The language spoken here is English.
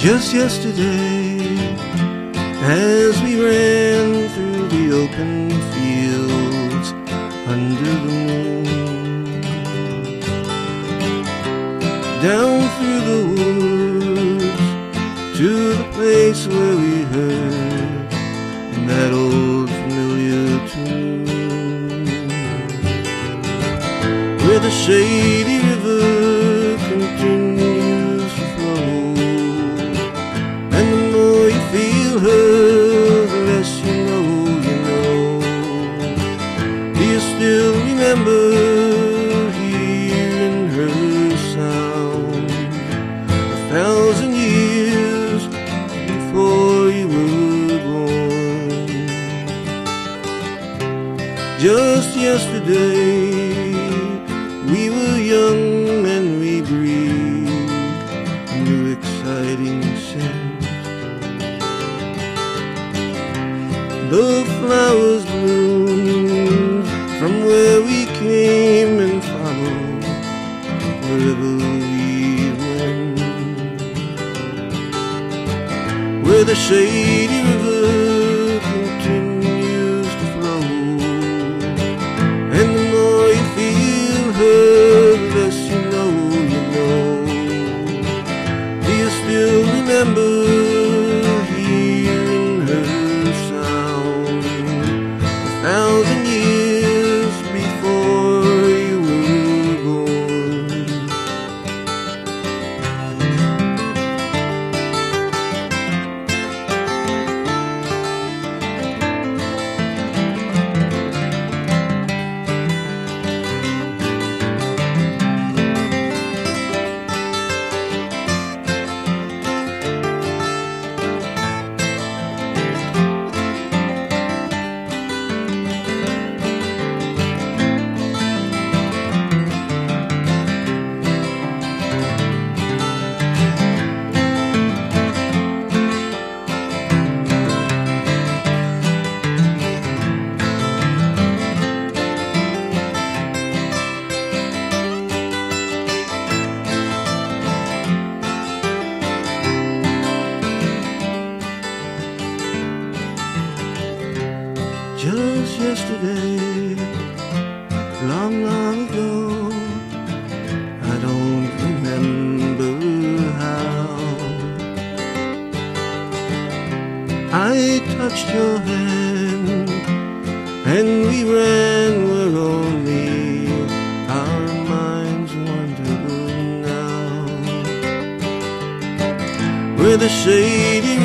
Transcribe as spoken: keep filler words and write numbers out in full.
Just yesterday, as we ran through the open fields under the moon, down through the woods to the place where we heard that old familiar tune, where the Shady River continues to flow, and the more you feel her, the less you know you know. Do you still remember hearing her sound a thousand years before you were born? Just yesterday, we were young and we breathed new exciting scents. The flowers bloomed from where we came and followed wherever we went, where the Shady River continues to flow, and the more you feel her, the less you know you know. Do you still remember hearing her sound a thousand years before you were born? Just yesterday, long, long ago, I don't remember how, I touched your hand and we ran where only our minds wander now, where the Shady